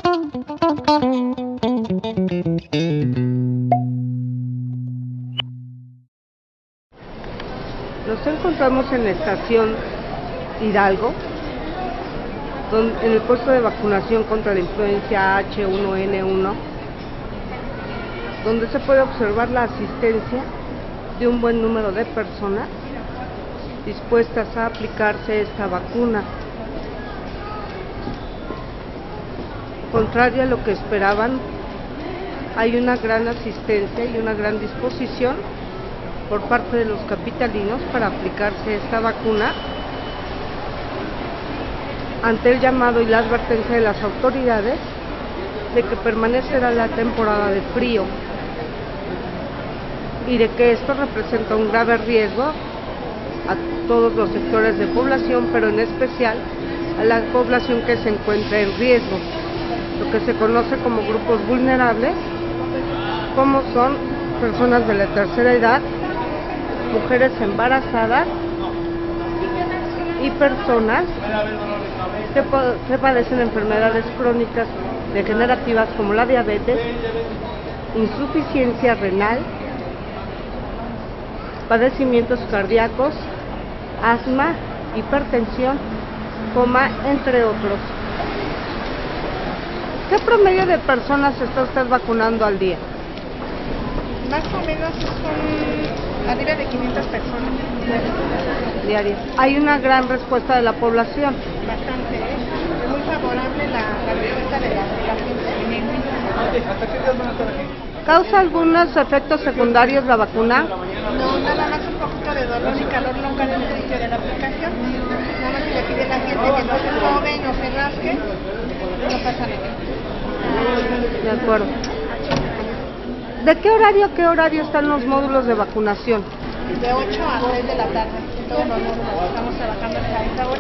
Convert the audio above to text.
Nos encontramos en la estación Hidalgo, en el puesto de vacunación contra la influencia H1N1, donde se puede observar la asistencia de un buen número de personas dispuestas a aplicarse esta vacuna. Contrario a lo que esperaban, hay una gran asistencia y una gran disposición por parte de los capitalinos para aplicarse esta vacuna ante el llamado y la advertencia de las autoridades de que permanecerá la temporada de frío y de que esto representa un grave riesgo a todos los sectores de población, pero en especial a la población que se encuentra en riesgo, lo que se conoce como grupos vulnerables, como son personas de la tercera edad, mujeres embarazadas y personas que padecen enfermedades crónicas degenerativas como la diabetes, insuficiencia renal, padecimientos cardíacos, asma, hipertensión, coma, entre otros. ¿Qué promedio de personas está usted vacunando al día? Más o menos son arriba de 500 personas diarias. Hay una gran respuesta de la población. Bastante, es muy favorable la respuesta de la gente. ¿Hasta qué días van a estar aquí? ¿Causa algunos efectos secundarios la vacuna? No, nada más un poquito de dolor y calor local al inicio de la aplicación. Nada más se le pide a la gente que no se joven o se rasque, no pasa nada. De acuerdo. ¿De qué horario a qué horario están los módulos de vacunación? De 8 a 6 de la tarde, todos los módulos estamos trabajando a esa hora.